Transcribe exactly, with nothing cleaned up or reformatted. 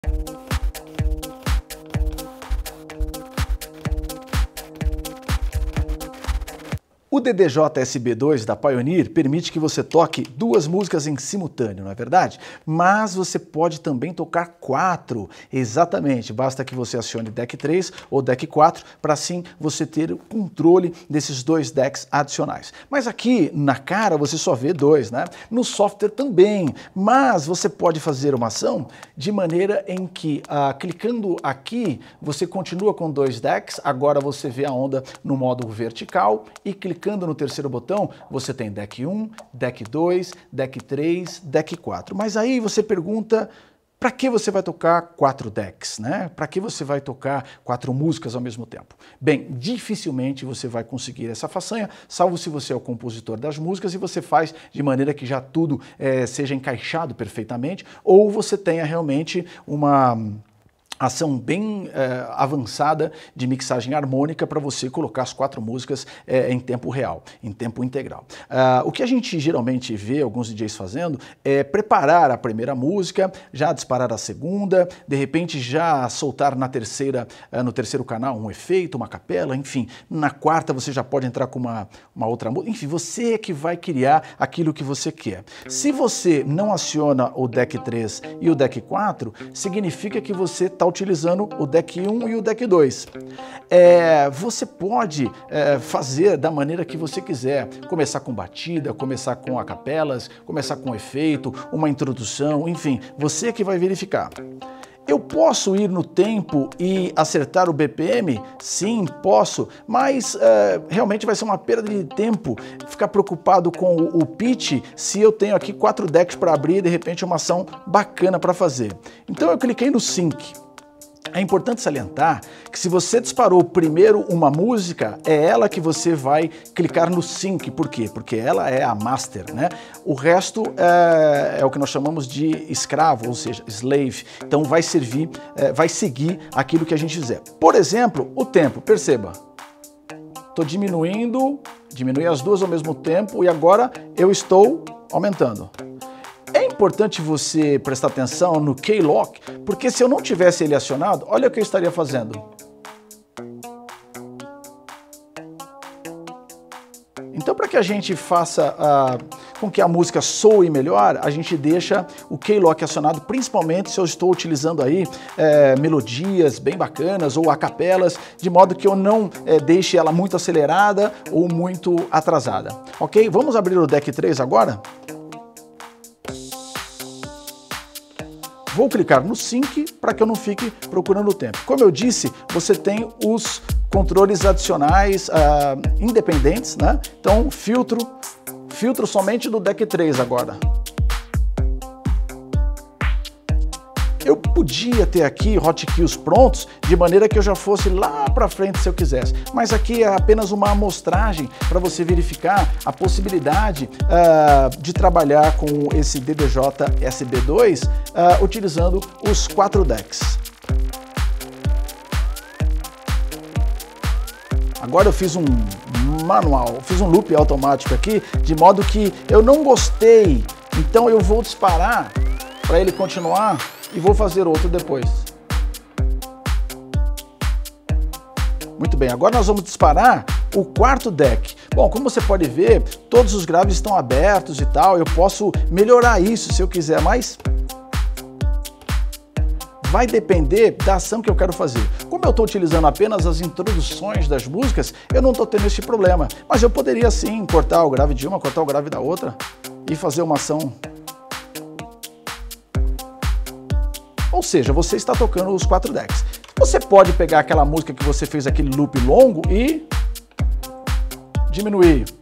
O D D J S B dois da Pioneer permite que você toque duas músicas em simultâneo, não é verdade? Mas você pode também tocar quatro, exatamente, basta que você acione deck três ou deck quatro para assim você ter o controle desses dois decks adicionais. Mas aqui na cara você só vê dois, né? No software também, mas você pode fazer uma ação de maneira em que, ah, clicando aqui, você continua com dois decks, agora você vê a onda no modo vertical e clicando Clicando no terceiro botão, você tem deck um, deck dois, deck três, deck quatro. Mas aí você pergunta, para que você vai tocar quatro decks, né? Para que você vai tocar quatro músicas ao mesmo tempo? Bem, dificilmente você vai conseguir essa façanha, salvo se você é o compositor das músicas e você faz de maneira que já tudo é, seja encaixado perfeitamente, ou você tenha realmente uma ação bem é, avançada de mixagem harmônica para você colocar as quatro músicas é, em tempo real, em tempo integral. Uh, o que a gente geralmente vê alguns D Js fazendo é preparar a primeira música, já disparar a segunda, de repente já soltar na terceira, uh, no terceiro canal um efeito, uma capela, enfim, na quarta você já pode entrar com uma, uma outra música, enfim, você é que vai criar aquilo que você quer. Se você não aciona o deck três e o deck quatro, significa que você está utilizando o deck um e o deck dois. É, você pode é, fazer da maneira que você quiser, começar com batida, começar com acapelas, começar com efeito, uma introdução, enfim, você que vai verificar. Eu posso ir no tempo e acertar o B P M? Sim, posso, mas é, realmente vai ser uma perda de tempo ficar preocupado com o, o pitch se eu tenho aqui quatro decks para abrir e de repente uma ação bacana para fazer. Então eu cliquei no Sync. É importante salientar que se você disparou primeiro uma música, é ela que você vai clicar no Sync. Por quê? Porque ela é a master, né? O resto é, é o que nós chamamos de escravo, ou seja, slave. Então vai servir, é, vai seguir aquilo que a gente fizer. Por exemplo, o tempo, perceba. Estou diminuindo, diminui as duas ao mesmo tempo e agora eu estou aumentando. É importante você prestar atenção no K-Lock, porque se eu não tivesse ele acionado, olha o que eu estaria fazendo. Então, para que a gente faça uh, com que a música soe melhor, a gente deixa o K-Lock acionado, principalmente se eu estou utilizando aí é, melodias bem bacanas ou acapelas, de modo que eu não é, deixe ela muito acelerada ou muito atrasada. Ok? Vamos abrir o deck três agora? Vou clicar no Sync para que eu não fique procurando o tempo. Como eu disse, você tem os controles adicionais uh, independentes, né? Então, filtro, filtro somente do deck três agora. Eu podia ter aqui hotkeys prontos, de maneira que eu já fosse lá para frente se eu quisesse. Mas aqui é apenas uma amostragem para você verificar a possibilidade uh, de trabalhar com esse D D J S B dois uh, utilizando os quatro decks. Agora eu fiz um manual, fiz um loop automático aqui, de modo que eu não gostei, então eu vou disparar para ele continuar e vou fazer outro depois. Muito bem, agora nós vamos disparar o quarto deck. Bom, como você pode ver, todos os graves estão abertos e tal, eu posso melhorar isso se eu quiser, mas vai depender da ação que eu quero fazer. Como eu estou utilizando apenas as introduções das músicas, eu não estou tendo esse problema, mas eu poderia sim cortar o grave de uma, cortar o grave da outra e fazer uma ação. Ou seja, você está tocando os quatro decks. Você pode pegar aquela música que você fez aquele loop longo e diminuir.